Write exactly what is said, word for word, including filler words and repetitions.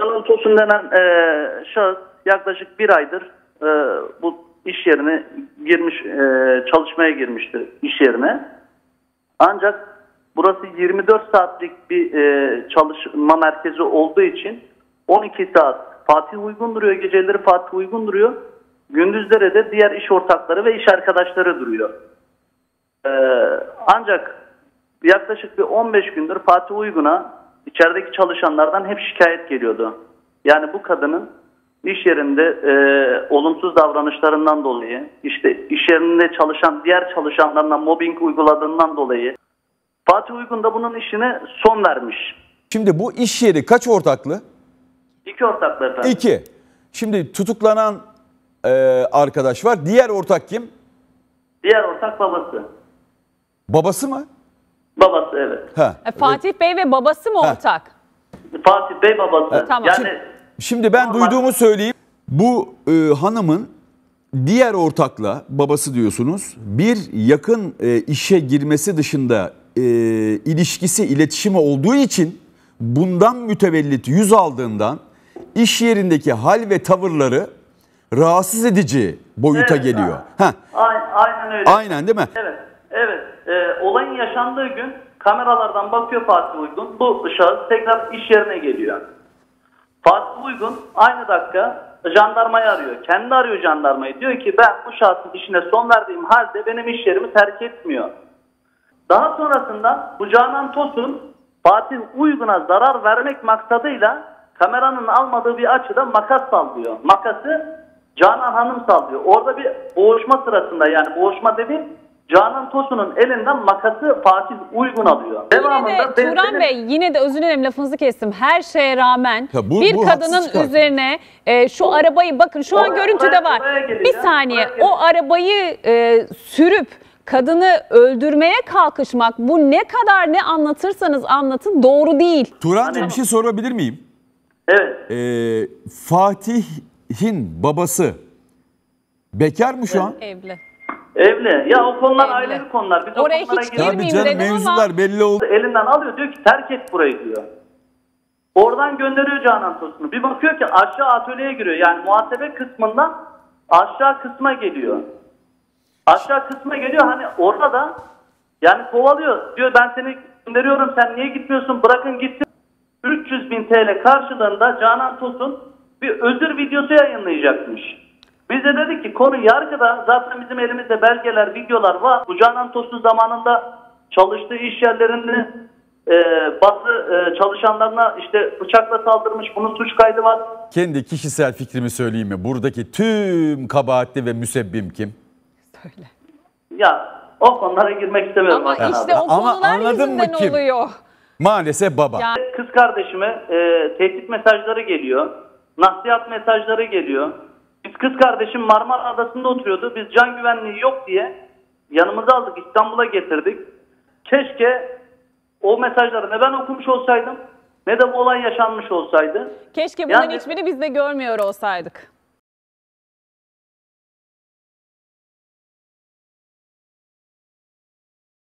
Canan Tosun denen e, şahıs yaklaşık bir aydır e, bu iş yerine girmiş, e, çalışmaya girmiştir iş yerine. Ancak burası yirmi dört saatlik bir e, çalışma merkezi olduğu için on iki saat Fatih uygun duruyor, geceleri Fatih uygun duruyor. Gündüzleri de diğer iş ortakları ve iş arkadaşları duruyor. E, ancak yaklaşık bir on beş gündür Fatih Uygun'a içerideki çalışanlardan hep şikayet geliyordu. Yani bu kadının iş yerinde e, olumsuz davranışlarından dolayı, işte iş yerinde çalışan diğer çalışanlarına mobbing uyguladığından dolayı Fatih Uygun da bunun işine son vermiş. Şimdi bu iş yeri kaç ortaklı? İki ortaklı efendim. İki. Şimdi tutuklanan e, arkadaş var. Diğer ortak kim? Diğer ortak babası. Babası mı? Babası evet. Ha. E, Fatih Bey ve babası mı Ha. ortak? Fatih Bey babası. E, tamam. Yani Şimdi ben normal. duyduğumu söyleyeyim. Bu e, hanımın diğer ortakla, babası diyorsunuz, bir yakın e, işe girmesi dışında e, ilişkisi, iletişimi olduğu için bundan mütevellit yüz aldığından iş yerindeki hal ve tavırları rahatsız edici boyuta Evet, geliyor. ha. Heh. Aynen, aynen öyle. Aynen değil mi? Evet, evet. Ee, olayın yaşandığı gün kameralardan bakıyor Fatih Uygun. Bu şahıs tekrar iş yerine geliyor. Fatih Uygun aynı dakika jandarmayı arıyor. Kendi arıyor jandarmayı. Diyor ki ben bu şahsın işine son verdiğim halde benim iş yerimi terk etmiyor. Daha sonrasında bu Canan Tosun Fatih Uygun'a zarar vermek maksadıyla kameranın almadığı bir açıda makas sallıyor. Makası Canan Hanım sallıyor. Orada bir boğuşma sırasında, yani boğuşma dediğim, Canan Tosun'un elinden makası Fatih Uygun alıyor. Yine de Turan benim... Bey, yine de özür dilerim lafınızı kestim. Her şeye rağmen Ya bu- bir bu kadının haksız üzerine e, şu arabayı, bakın şu an Oraya- görüntüde oraya- var. oraya geleceğim, Bir saniye, oraya geleceğim. o arabayı e, sürüp kadını öldürmeye kalkışmak, bu ne kadar ne anlatırsanız anlatın doğru değil. Turancığım bir şey sorabilir miyim? Evet. Ee, Fatih'in babası bekar mı şu an? Evli. Evli. Ya o konular Evli. ailevi konular. Biz Oraya o konulara hiç giremeyiz. Tabii girmeyeyim canım, dedim mevzular ama- belli oldu. Elinden alıyor, diyor ki terk et burayı diyor. Oradan gönderiyor Canan Tosun'u. Bir bakıyor ki aşağı atölyeye giriyor. Yani muhasebe kısmından aşağı kısma geliyor. Aşağı kısma geliyor, hani orada da yani kovalıyor. Diyor ben seni gönderiyorum, sen niye gitmiyorsun, bırakın gitsin. üç yüz bin T L karşılığında Canan Tosun bir özür videosu yayınlayacakmış. Biz de dedik ki konu yargıda, zaten bizim elimizde belgeler, videolar var. Bu Canan Tosun zamanında çalıştığı iş yerlerinde e, bazı e, çalışanlarına işte bıçakla saldırmış. Bunun suç kaydı var. Kendi kişisel fikrimi söyleyeyim mi? Buradaki tüm kabahatli ve müsebbim kim? Söyle. Ya o konulara girmek istemiyorum. Ama Hakan işte abi. o Ama konular anladın mı yüzünden kim? oluyor. Maalesef baba. Ya- Kız kardeşime e, tehdit mesajları geliyor. Nasihat mesajları geliyor. Biz kız kardeşim Marmara Adası'nda oturuyordu. Biz can güvenliği yok diye yanımıza aldık, İstanbul'a getirdik. Keşke o mesajları ne ben okumuş olsaydım ne de bu olay yaşanmış olsaydı. Keşke bunların Yani- hiçbirini biz de görmüyor olsaydık.